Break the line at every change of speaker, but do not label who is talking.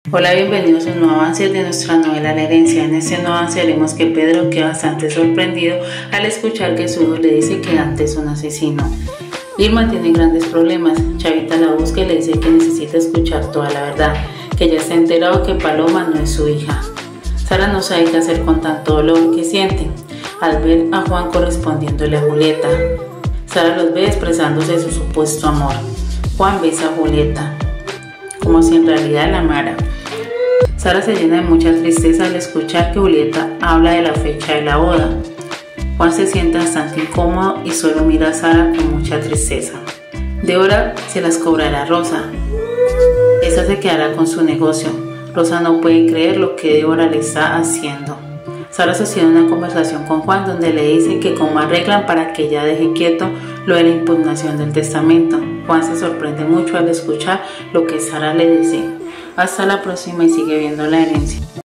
Hola, bienvenidos a un nuevo avance de nuestra novela La herencia. En este nuevo avance veremos que Pedro queda bastante sorprendido al escuchar que su hijo le dice que Dante es un asesino. Irma tiene grandes problemas. Chavita la busca y le dice que necesita escuchar toda la verdad, que ya se ha enterado que Paloma no es su hija. Sara no sabe qué hacer con tanto dolor que siente al ver a Juan correspondiéndole a Julieta. Sara los ve expresándose de su supuesto amor. Juan besa a Julieta, como si en realidad la amara. Sara se llena de mucha tristeza al escuchar que Julieta habla de la fecha de la boda. Juan se siente bastante incómodo y solo mira a Sara con mucha tristeza. Débora se las cobrará a Rosa. Esa se quedará con su negocio. Rosa no puede creer lo que Débora le está haciendo. Sara sostiene una conversación con Juan donde le dice que cómo arreglan para que ella deje quieto lo de la impugnación del testamento. Juan se sorprende mucho al escuchar lo que Sara le dice. Hasta la próxima y sigue viendo La herencia.